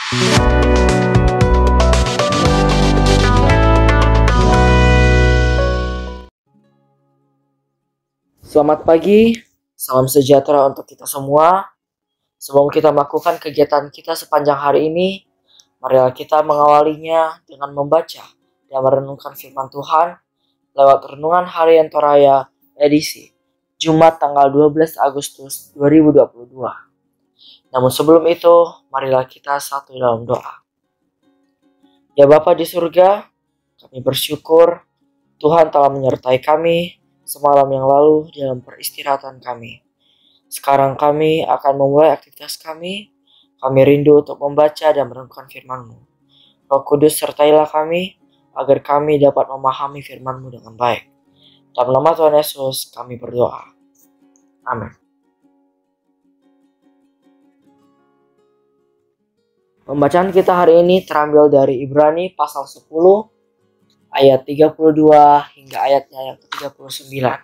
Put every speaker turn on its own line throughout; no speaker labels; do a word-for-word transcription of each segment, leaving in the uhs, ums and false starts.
Selamat pagi, salam sejahtera untuk kita semua. Sebelum kita melakukan kegiatan kita sepanjang hari ini, marilah kita mengawalinya dengan membaca dan merenungkan firman Tuhan lewat renungan harian Toraya edisi Jumat tanggal dua belas Agustus dua ribu dua puluh dua. Namun sebelum itu, marilah kita satu dalam doa. Ya Bapa di surga, kami bersyukur Tuhan telah menyertai kami semalam yang lalu dalam peristirahatan kami. Sekarang kami akan memulai aktivitas kami. Kami rindu untuk membaca dan merenungkan firman-Mu. Roh Kudus sertailah kami, agar kami dapat memahami firman-Mu dengan baik. Dalam nama Tuhan Yesus kami berdoa. Amin. Pembacaan kita hari ini terambil dari Ibrani pasal sepuluh ayat tiga puluh dua hingga ayatnya yang ke tiga puluh sembilan.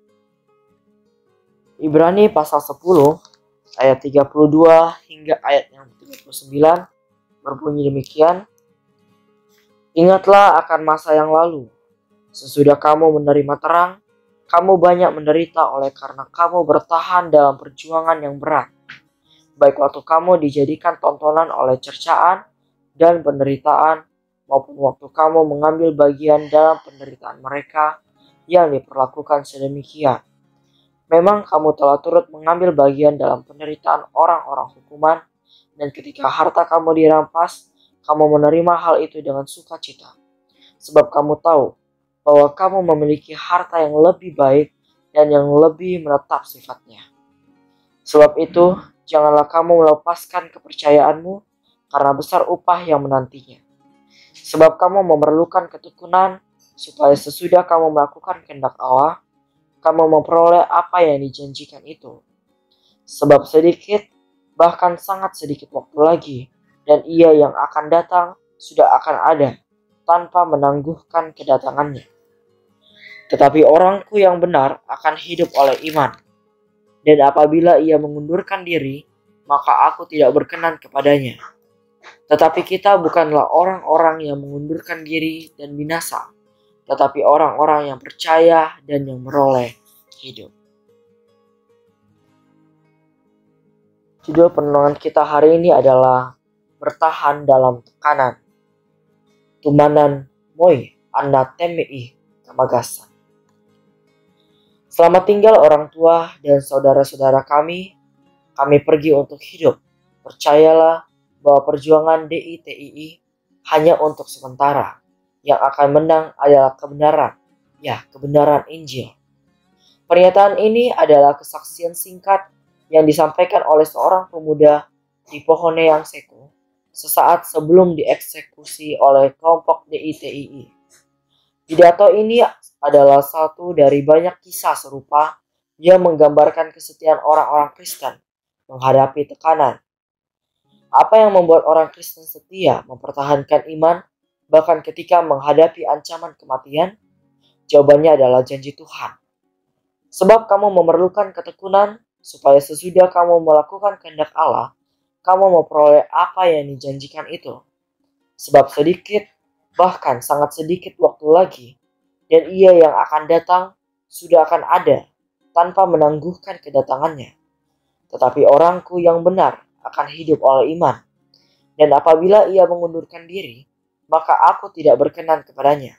Ibrani pasal sepuluh ayat tiga puluh dua hingga ayat yang ke tiga puluh sembilan berbunyi demikian. Ingatlah akan masa yang lalu. Sesudah kamu menerima terang, kamu banyak menderita oleh karena kamu bertahan dalam perjuangan yang berat. Baik waktu kamu dijadikan tontonan oleh cercaan dan penderitaan, maupun waktu kamu mengambil bagian dalam penderitaan mereka yang diperlakukan sedemikian. Memang kamu telah turut mengambil bagian dalam penderitaan orang-orang hukuman, dan ketika harta kamu dirampas, kamu menerima hal itu dengan sukacita. Sebab kamu tahu bahwa kamu memiliki harta yang lebih baik dan yang lebih menetap sifatnya. Sebab itu, janganlah kamu melepaskan kepercayaanmu, karena besar upah yang menantinya. Sebab kamu memerlukan ketekunan, supaya sesudah kamu melakukan kehendak Allah, kamu memperoleh apa yang dijanjikan itu. Sebab sedikit, bahkan sangat sedikit waktu lagi, dan ia yang akan datang sudah akan ada, tanpa menangguhkan kedatangannya. Tetapi orangku yang benar akan hidup oleh iman. Dan apabila ia mengundurkan diri, maka aku tidak berkenan kepadanya. Tetapi kita bukanlah orang-orang yang mengundurkan diri dan binasa, tetapi orang-orang yang percaya dan yang meroleh hidup. Judul perenungan kita hari ini adalah bertahan dalam tekanan. Tumanan moi anda temei kamagasan. Selamat tinggal orang tua dan saudara-saudara kami. Kami pergi untuk hidup. Percayalah bahwa perjuangan D I T I I hanya untuk sementara. Yang akan menang adalah kebenaran. Ya, kebenaran Injil. Pernyataan ini adalah kesaksian singkat yang disampaikan oleh seorang pemuda di Pohoneang Seko sesaat sebelum dieksekusi oleh kelompok D I T I I. Pidato ini adalah satu dari banyak kisah serupa yang menggambarkan kesetiaan orang-orang Kristen menghadapi tekanan. Apa yang membuat orang Kristen setia mempertahankan iman bahkan ketika menghadapi ancaman kematian? Jawabannya adalah janji Tuhan. Sebab kamu memerlukan ketekunan supaya sesudah kamu melakukan kehendak Allah, kamu memperoleh apa yang dijanjikan itu. Sebab sedikit, bahkan sangat sedikit waktu lagi, dan ia yang akan datang sudah akan ada tanpa menangguhkan kedatangannya. Tetapi orangku yang benar akan hidup oleh iman. Dan apabila ia mengundurkan diri, maka aku tidak berkenan kepadanya.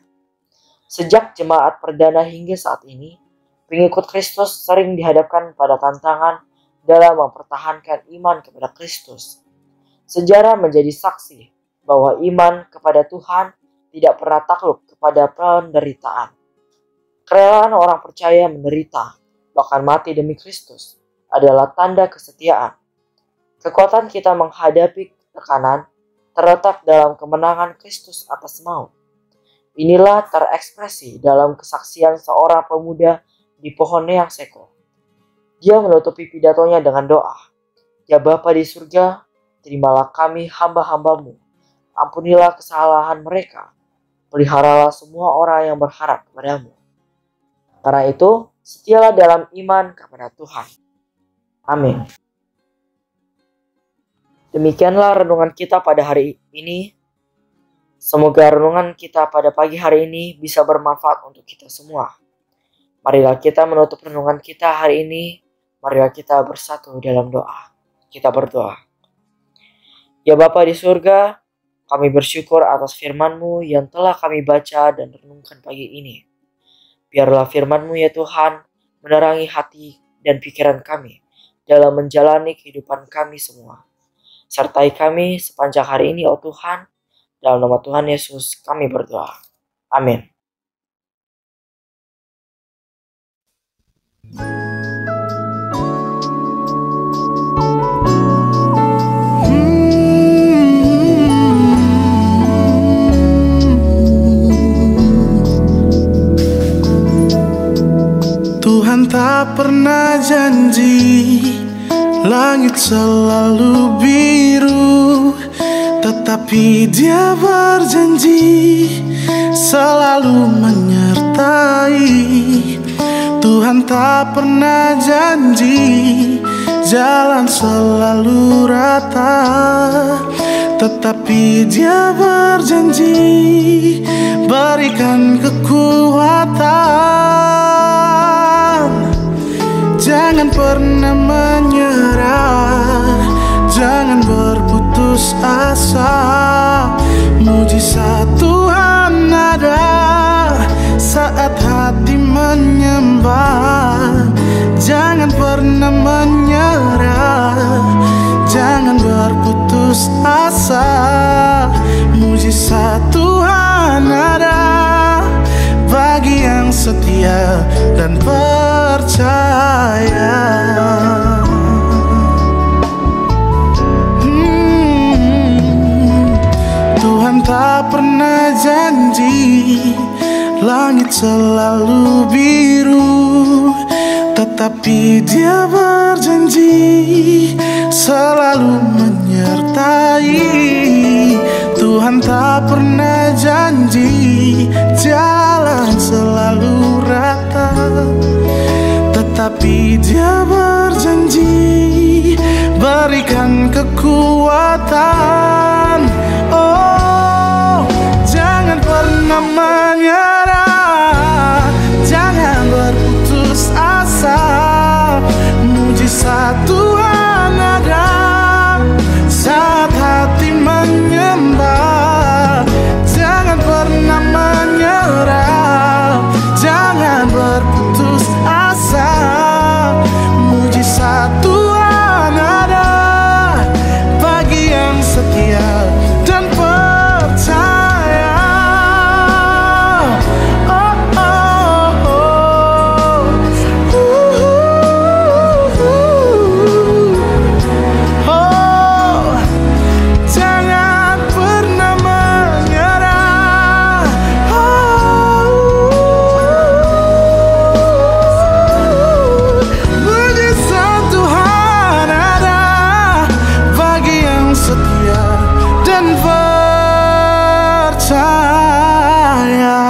Sejak jemaat perdana hingga saat ini, pengikut Kristus sering dihadapkan pada tantangan dalam mempertahankan iman kepada Kristus. Sejarah menjadi saksi bahwa iman kepada Tuhan tidak pernah takluk kepada penderitaan. Kerelaan orang percaya menderita, bahkan mati demi Kristus, adalah tanda kesetiaan. Kekuatan kita menghadapi tekanan terletak dalam kemenangan Kristus atas maut. Inilah terekspresi dalam kesaksian seorang pemuda di Pohoneang Seko. Dia menutupi pidatonya dengan doa. Ya Bapa di surga, terimalah kami hamba-hambamu. Ampunilah kesalahan mereka. Peliharalah semua orang yang berharap kepadamu. Karena itu, setialah dalam iman kepada Tuhan. Amin. Demikianlah renungan kita pada hari ini. Semoga renungan kita pada pagi hari ini bisa bermanfaat untuk kita semua. Marilah kita menutup renungan kita hari ini. Marilah kita bersatu dalam doa. Kita berdoa. Ya Bapa di surga, kami bersyukur atas firman-Mu yang telah kami baca dan renungkan pagi ini. Biarlah firman-Mu ya Tuhan menerangi hati dan pikiran kami dalam menjalani kehidupan kami semua. Sertai kami sepanjang hari ini, oh Tuhan. Dalam nama Tuhan Yesus kami berdoa. Amin.
Tuhan tak pernah janji langit selalu biru, tetapi Dia berjanji selalu menyertai. Tuhan tak pernah janji jalan selalu rata, tetapi Dia berjanji berikan kekuatan. Jangan pernah menyerah, jangan berputus asa. Mujizat Tuhan ada saat hati menyembah. Jangan pernah menyerah, jangan berputus asa. Mujizat Tuhan ada bagi yang setia dan percaya. hmm, Tuhan tak pernah janji langit selalu biru, tetapi Dia berjanji selalu menyertai. Tuhan tak pernah janji jalan selalu rata, tetapi Dia berjanji berikan kekuatan. Oh, jangan pernah menyerah, jangan berputus asa. Mujizat Tuhan ada saat hati menyembah. Jangan pernah menyerah, jangan berputus asa. Mujizat Tuhan ada bagi yang setia dan percaya. Oh, oh, oh. Uh, uh, uh. Jangan pernah menyerah. Oh, mujizat Tuhan ada bagi yang setia dan percaya.